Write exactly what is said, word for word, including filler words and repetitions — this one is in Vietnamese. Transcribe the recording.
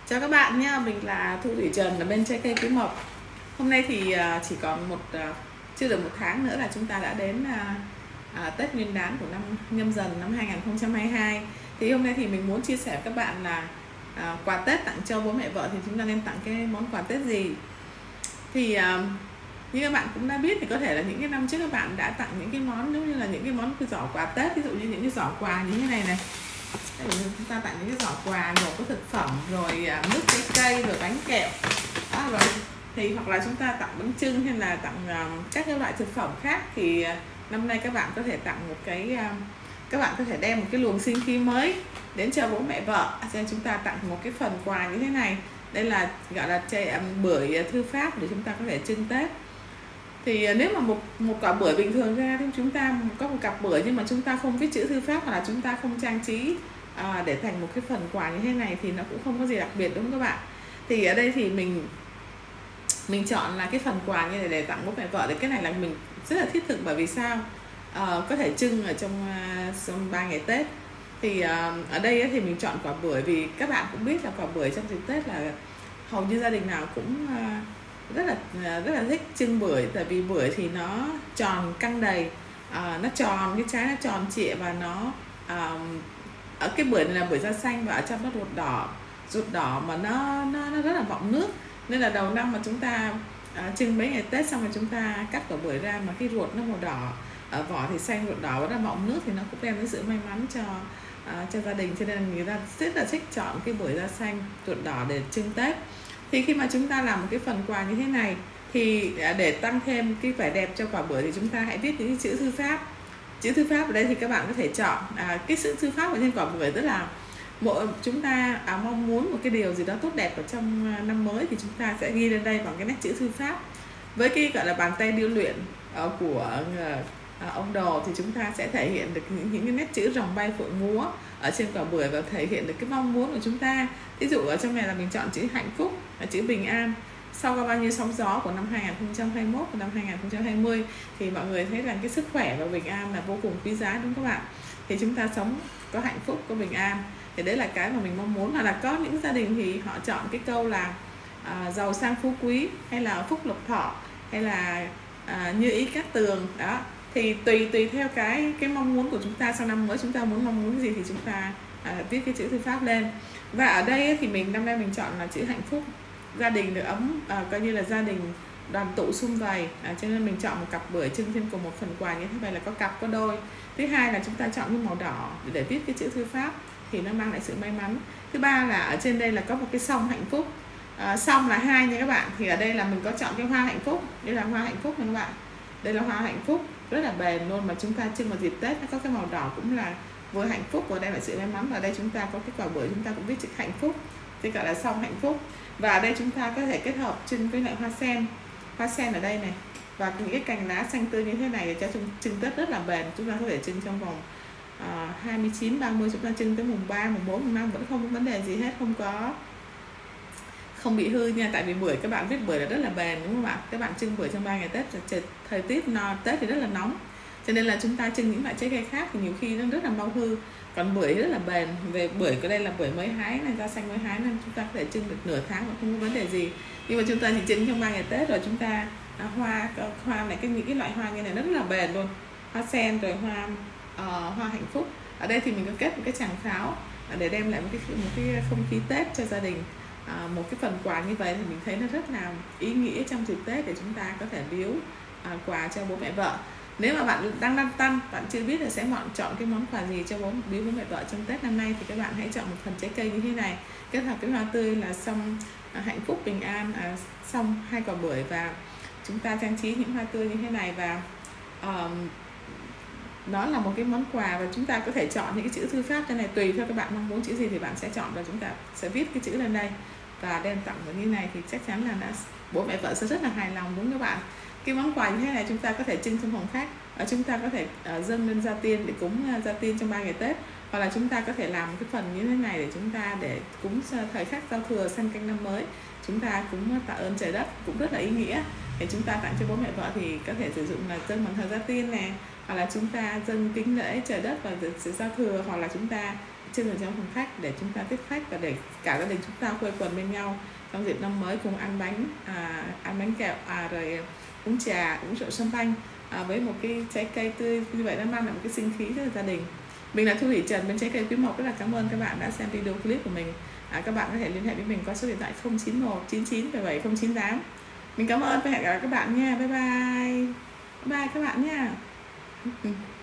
Chào các bạn nhé, mình là Thu Thủy Trần ở bên Trái Cây Quý Mộc. Hôm nay thì chỉ còn một chưa được một tháng nữa là chúng ta đã đến à, Tết Nguyên đán của năm Nhâm Dần năm hai nghìn không trăm hai mươi hai. Thì hôm nay thì mình muốn chia sẻ với các bạn là à, quà Tết tặng cho bố mẹ vợ thì chúng ta nên tặng cái món quà Tết gì. Thì à, như các bạn cũng đã biết thì có thể là những cái năm trước các bạn đã tặng những cái món giống như là những cái món cái giỏ quà Tết, ví dụ như những cái giỏ quà như thế này này. Chúng ta tặng những cái giỏ quà gồm có thực phẩm, rồi nước trái cây, rồi bánh kẹo đó, rồi thì hoặc là chúng ta tặng bánh chưng hay là tặng uh, các cái loại thực phẩm khác. Thì uh, năm nay các bạn có thể tặng một cái uh, các bạn có thể đem một cái luồng sinh khí mới đến cho bố mẹ vợ, cho nên chúng ta tặng một cái phần quà như thế này. Đây là gọi là chai um, bưởi thư pháp để chúng ta có thể trưng Tết. Thì nếu mà một một quả bưởi bình thường ra thì chúng ta có một cặp bưởi nhưng mà chúng ta không viết chữ thư pháp hoặc là chúng ta không trang trí à, để thành một cái phần quà như thế này thì nó cũng không có gì đặc biệt, đúng không các bạn? Thì ở đây thì mình mình chọn là cái phần quà như này để tặng bố mẹ vợ. Thì cái này là mình rất là thiết thực, bởi vì sao? À, có thể trưng ở trong trong ba ngày Tết. Thì à, ở đây thì mình chọn quả bưởi vì các bạn cũng biết là quả bưởi trong dịp Tết là hầu như gia đình nào cũng à, rất là rất là thích trưng bưởi, tại vì bưởi thì nó tròn căng đầy, à, nó tròn, cái trái nó tròn trịa và nó à, ở cái bưởi này là bưởi da xanh và ở trong nó ruột đỏ ruột đỏ mà nó nó, nó rất là vọng nước, nên là đầu năm mà chúng ta à, trưng mấy ngày Tết xong rồi chúng ta cắt quả bưởi ra mà cái ruột nó màu đỏ, ở vỏ thì xanh ruột đỏ và nó vọng nước thì nó cũng đem đến sự may mắn cho à, cho gia đình, cho nên người ta rất là thích chọn cái bưởi da xanh ruột đỏ để trưng Tết. Thì khi mà chúng ta làm một cái phần quà như thế này thì để tăng thêm cái vẻ đẹp cho quả bưởi thì chúng ta hãy viết những cái chữ thư pháp. Chữ thư pháp ở đây thì các bạn có thể chọn à, cái chữ thư pháp ở trên quả bưởi, tức là mỗi chúng ta à, mong muốn một cái điều gì đó tốt đẹp ở trong năm mới thì chúng ta sẽ ghi lên đây bằng cái nét chữ thư pháp. Với cái gọi là bàn tay điêu luyện uh, của uh, ông Đồ thì chúng ta sẽ thể hiện được những, những cái nét chữ rồng bay phượng múa ở trên quả bưởi và thể hiện được cái mong muốn của chúng ta. Ví dụ ở trong này là mình chọn chữ hạnh phúc, là chữ bình an. Sau qua bao nhiêu sóng gió của năm hai nghìn không trăm hai mươi mốt và năm hai nghìn không trăm hai mươi thì mọi người thấy rằng cái sức khỏe và bình an là vô cùng quý giá, đúng không các bạn? Thì chúng ta sống có hạnh phúc, có bình an, thì đấy là cái mà mình mong muốn. Hoặc là có những gia đình thì họ chọn cái câu là à, giàu sang phú quý, hay là phúc lộc thọ, hay là à, như ý cát tường đó. Thì tùy tùy theo cái cái mong muốn của chúng ta, sau năm mới chúng ta muốn mong muốn gì thì chúng ta à, viết cái chữ thư pháp lên. Và ở đây thì mình năm nay mình chọn là chữ hạnh phúc, gia đình được ấm, à, coi như là gia đình đoàn tụ sum vầy, à, cho nên mình chọn một cặp bưởi trưng thêm cùng một phần quà như thế này, là có cặp có đôi. Thứ hai là chúng ta chọn cái màu đỏ để viết cái chữ thư pháp thì nó mang lại sự may mắn. Thứ ba là ở trên đây là có một cái song hạnh phúc, à, song là hai nha các bạn. Thì ở đây là mình có chọn cái hoa hạnh phúc, đây là hoa hạnh phúc nha các bạn, đây là hoa hạnh phúc rất là bền luôn, mà chúng ta trưng vào dịp Tết nó có cái màu đỏ cũng là vừa hạnh phúc và đem lại sự may mắn. Và đây chúng ta có cái quả bưởi chúng ta cũng viết chữ hạnh phúc, thì gọi là song hạnh phúc. Và ở đây chúng ta có thể kết hợp trưng với lại hoa sen, hoa sen ở đây này, và những cái cành lá xanh tươi như thế này để cho chúng trưng Tết rất là bền. Chúng ta có thể trưng trong vòng uh, hai mươi chín ba mươi, chúng ta trưng tới mùng ba, mùng bốn, mùng năm vẫn không có vấn đề gì hết, không có không bị hư nha. Tại vì bưởi các bạn biết bưởi là rất là bền, đúng không bạn? Các bạn trưng bưởi trong ba ngày Tết, thời tiết no Tết thì rất là nóng, cho nên là chúng ta trưng những loại trái cây khác thì nhiều khi nó rất là mau hư, còn bưởi rất là bền. Về bưởi ở đây là bưởi mới hái này, da xanh mới hái nên chúng ta có thể trưng được nửa tháng mà không có vấn đề gì. Nhưng mà chúng ta chỉ trưng trong ba ngày Tết rồi chúng ta à, hoa hoa này, cái những cái loại hoa như này nó rất là bền luôn, hoa sen rồi hoa uh, hoa hạnh phúc. Ở đây thì mình có kết một cái tràng pháo để đem lại một cái một cái không khí Tết cho gia đình. À, một cái phần quà như vậy thì mình thấy nó rất là ý nghĩa trong dịp Tết để chúng ta có thể biếu à, quà cho bố mẹ vợ. Nếu mà bạn đang lăn tăn, bạn chưa biết là sẽ chọn chọn cái món quà gì cho bố biếu bố mẹ vợ trong Tết năm nay, thì các bạn hãy chọn một phần trái cây như thế này, kết hợp cái hoa tươi là song à, hạnh phúc bình an, à, xong hai quả bưởi và chúng ta trang trí những hoa tươi như thế này. Và um, đó là một cái món quà, và chúng ta có thể chọn những cái chữ thư pháp trên này, tùy theo các bạn mong muốn chữ gì thì bạn sẽ chọn và chúng ta sẽ viết cái chữ lên đây và đem tặng vào như này, thì chắc chắn là đã, bố mẹ vợ sẽ rất là hài lòng, đúng các bạn? Cái món quà như thế này chúng ta có thể trưng trong phòng khách, và chúng ta có thể uh, dâng lên gia tiên để cúng uh, gia tiên trong ba ngày Tết, hoặc là chúng ta có thể làm một cái phần như thế này để chúng ta để cúng thời khắc giao thừa sang canh năm mới, chúng ta cũng tạ ơn trời đất, cũng rất là ý nghĩa. Để chúng ta tặng cho bố mẹ vợ thì có thể sử dụng là dâng bằng thờ gia tiên này, hoặc là chúng ta dâng kính lễ trời đất và sự giao thừa, hoặc là chúng ta trên một trăm phòng khách để chúng ta tiếp khách và để cả gia đình chúng ta quây quần bên nhau trong dịp năm mới, cùng ăn bánh à, ăn bánh kẹo à, rồi uống trà, uống rượu champagne à, với một cái trái cây tươi như vậy, nó mang lại một cái sinh khí rất là gia đình. Mình là Thu Thủy Trần bên Trái Cây Quý Mộc, rất là cảm ơn các bạn đã xem video clip của mình. À, các bạn có thể liên hệ với mình qua số điện thoại không chín một chín chín bảy bảy không chín tám. Mình cảm ơn và hẹn gặp lại các bạn nha. Bye bye. Bye bye các bạn nha.